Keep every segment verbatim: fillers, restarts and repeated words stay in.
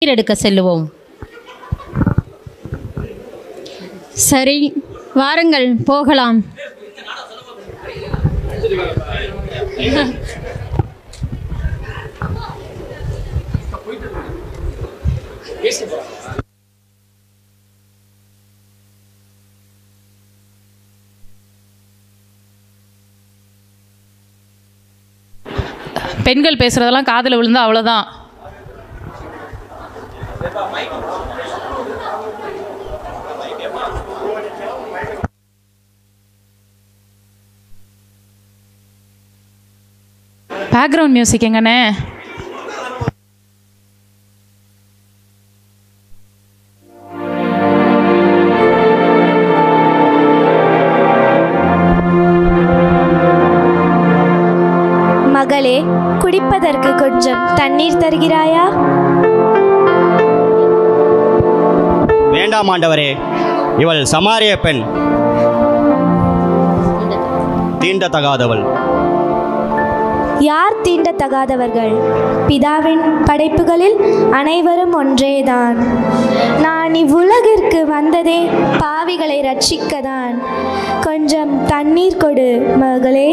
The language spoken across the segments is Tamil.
எடுக்க செல்லுவோம். சரி, வாருங்கள் போகலாம். பெண்கள் பேசுறதெல்லாம் காதில் விழுந்தா அவ்வளோதான். பேக்ரவுண்ட் மியூசிக் எங்கண்ணே? மகளே, குடிப்பதற்கு கொஞ்சம் தண்ணீர் தருகிறாயா? வேண்டாம் ஆண்டவரே, இவள் சமாரிய பெண், தீண்டத்தகாதவள். யார் தீண்டத்தகாதவர்கள்? பிதாவின் படைப்புகளில் அனைவரும் ஒன்றேதான். நான் இவ்வுலகிற்கு வந்ததே பாவிகளை ரட்சிக்கத்தான். கொஞ்சம் தண்ணீர் கொடு மகளே.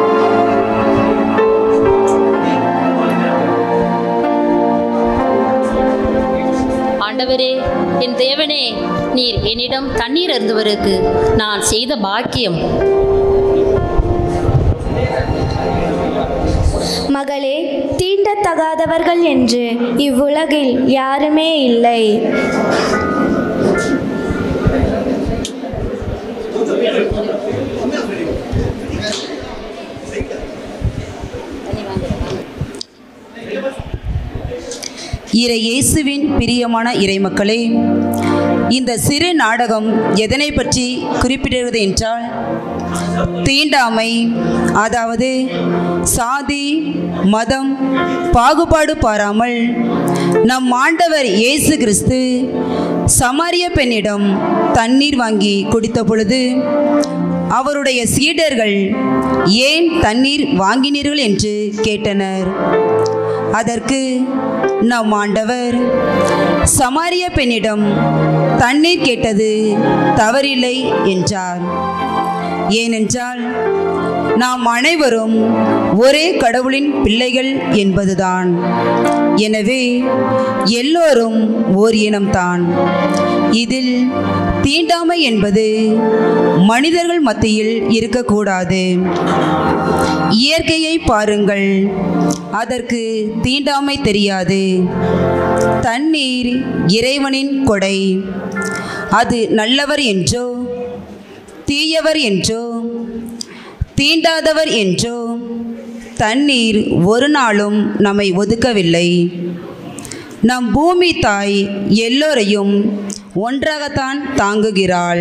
ஆண்டவரே, என் தேவனே, நீர் என்னிடம் தண்ணீர் அருந்துவதற்கு நான் செய்த பாக்கியம். மகளே, தீண்டத்தகாதவர்கள் என்று இவ்வுலகில் யாருமே இல்லை. இறை இயேசுவின் பிரியமான இறைமக்களே, இந்த சிறு நாடகம் எதனை பற்றி குறிப்பிடுகிறது என்றால், தீண்டாமை, அதாவது சாதி மதம் பாகுபாடு பாராமல் நம் ஆண்டவர் இயேசு கிறிஸ்து சமாரிய பெண்ணிடம் தண்ணீர் வாங்கி குடித்த பொழுது அவருடைய சீடர்கள் ஏன் தண்ணீர் வாங்கினீர்கள் என்று கேட்டனர். அதற்கு நம் ஆண்டவர் சமாரிய பெண்ணிடம் தண்ணீர் கேட்டது தவறில்லை என்றார். ஏனென்றால் நாம் அனைவரும் ஒரே கடவுளின் பிள்ளைகள் என்பதுதான். எனவே எல்லோரும் ஓர் இனம்தான். இதில் தீண்டாமை என்பது மனிதர்கள் மத்தியில் இருக்கக்கூடாது. இயற்கையை பாருங்கள், அதற்கு தீண்டாமை தெரியாது. தண்ணீர் இறைவனின் கொடை. அது நல்லவர் என்றோ தீயவர் என்றோ தீண்டாதவர் என்றோ தண்ணீர் ஒரு நாளும் நம்மை ஒதுக்கவில்லை. நம் பூமி தாய் எல்லோரையும் ஒன்றாகத்தான் தாங்குகிறாள்.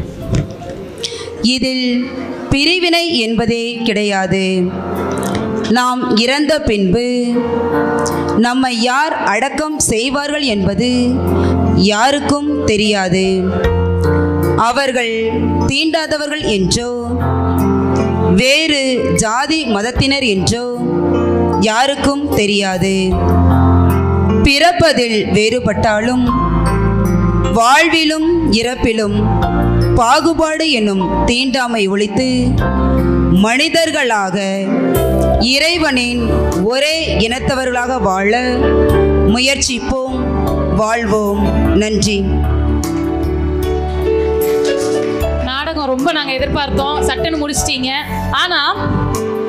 இதில் பிரிவினை என்பதே கிடையாது. நாம் இறந்த பின்பு நம்மை யார் அடக்கம் செய்வார்கள் என்பது யாருக்கும் தெரியாது. அவர்கள் தீண்டாதவர்கள் என்றோ வேறு ஜாதி மதத்தினர் என்றோ யாருக்கும் தெரியாது. பிறப்பதில் வேறுபட்டாலும் வாழ்விலும் இறப்பிலும் பாகுபாடு என்னும் தீண்டாமை ஒழித்து மனிதர்களாக இறைவனின் ஒரே இனத்தவர்களாக வாழ முயற்சிப்போம், வாழ்வோம். நன்றி. நாடகம் ரொம்ப நாங்கள் எதிர்பார்த்தோம், சட்டுன்னு முடிச்சிட்டீங்க. ஆனால்